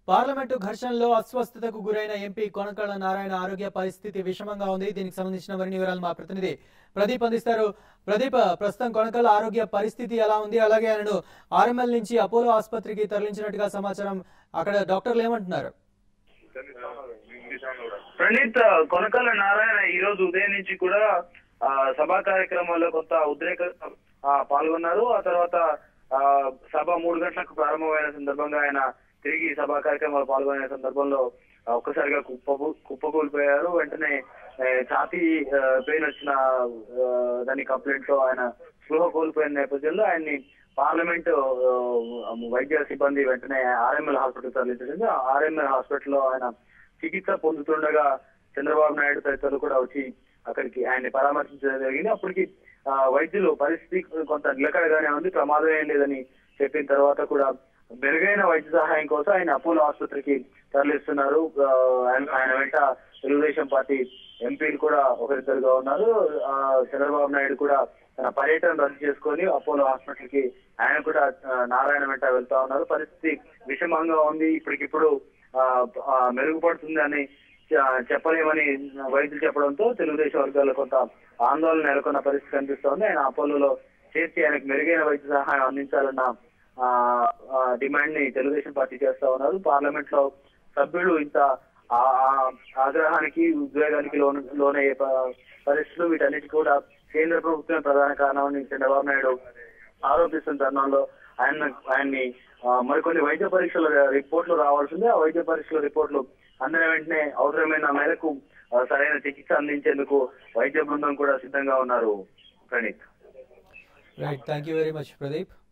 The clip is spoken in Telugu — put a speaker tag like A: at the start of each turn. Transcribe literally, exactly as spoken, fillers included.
A: పార్లమెంటు ఘర్షణలో అస్వస్థతకు గురైన ఎంపీ కొనకళ్ళ నారాయణ ఆరోగ్య పరిస్థితి విషమంగా ఉంది. దీనికి సంబంధించిన మరిన్ని వివరాలు మా ప్రతినిధి ప్రదీప్ అందిస్తారు. ప్రదీప్, ప్రస్తుతం కొనకళ్ళ ఆరోగ్య పరిస్థితి ఎలా ఉంది? అలాగే ఆయనను ఆర్ఎంఎల్ నుంచి అపోలో ఆసుపత్రికి తరలించినట్టుగా సమాచారం. అక్కడ డాక్టర్లు ఏమంటున్నారు?
B: ప్రణీత్, కొనకళ్ళ నారాయణ ఈ రోజు ఉదయం నుంచి కూడా సభా కార్యక్రమాల్లో కొంత ఉద్రేక పాల్గొన్నారు. ఆ తర్వాత సభ మూడు గంటలకు ప్రారంభమైన సందర్భంగా ఆయన తిరిగి సభా కార్యక్రమాలు పాల్గొనే సందర్భంలో ఒక్కసారిగా కుప్ప కుప్పకూలిపోయారు. వెంటనే ఛాతీ పెయిన్ వచ్చిన దాని కంప్లైంట్ తో ఆయన స్పృహ కోల్పోయిన నేపథ్యంలో ఆయన్ని పార్లమెంట్ వైద్య సిబ్బంది వెంటనే ఆర్ఎంఎల్ హాస్పిటల్ తరలించింది. ఆర్ఎంఎల్ హాస్పిటల్లో ఆయన చికిత్స పొందుతుండగా చంద్రబాబు నాయుడు తదితరులు కూడా వచ్చి అక్కడికి ఆయన్ని పరామర్శించడం జరిగింది. అప్పటికి వైద్యులు పరిస్థితి కొంత నిలకడగానే ఉంది, ప్రమాదం ఏం లేదని చెప్పిన తర్వాత కూడా మెరుగైన వైద్య సహాయం కోసం ఆయన అపోలో ఆసుపత్రికి తరలిస్తున్నారు. ఆయన వెంట తెలుగుదేశం పార్టీ ఎంపీలు కూడా ఒకరిద్దరుగా ఉన్నారు. చంద్రబాబు నాయుడు కూడా తన పర్యటన రద్దు చేసుకొని అపోలో హాస్పిటల్ కి ఆయన కూడా నారాయణ వెంట వెళ్తా ఉన్నారు. పరిస్థితి విషమంగా ఉంది, ఇప్పటికిప్పుడు మెరుగుపడుతుంది అని చెప్పలేమని వైద్యులు చెప్పడంతో తెలుగుదేశం వర్గాల్లో కొంత ఆందోళన నెలకొన్న పరిస్థితి కనిపిస్తోంది. ఆయన అపోలోలో చేర్చి ఆయనకు మెరుగైన వైద్య సహాయం అందించాలన్న డిమాండ్ ని తెలుగుదేశం పార్టీ చేస్తా ఉన్నారు. పార్లమెంట్ లో సభ్యులు ఇంత ఆగ్రహానికి ఉద్వేగానికి లోన లోనయ్యే పరిస్థితులు, వీటన్నిటి కూడా కేంద్ర ప్రభుత్వమే ప్రధాన కారణమని చంద్రబాబు నాయుడు ఆరోపిస్తున్న తరుణంలో ఆయన ఆయన్ని మరికొన్ని వైద్య పరీక్షల రిపోర్ట్లు రావాల్సిందే. ఆ వైద్య పరీక్షల రిపోర్ట్లు అందిన వెంటనే అవసరమైన మేరకు సరైన చికిత్స అందించేందుకు వైద్య బృందం కూడా సిద్ధంగా ఉన్నారు. Praneeth,
A: right, thank you very much Pradeep.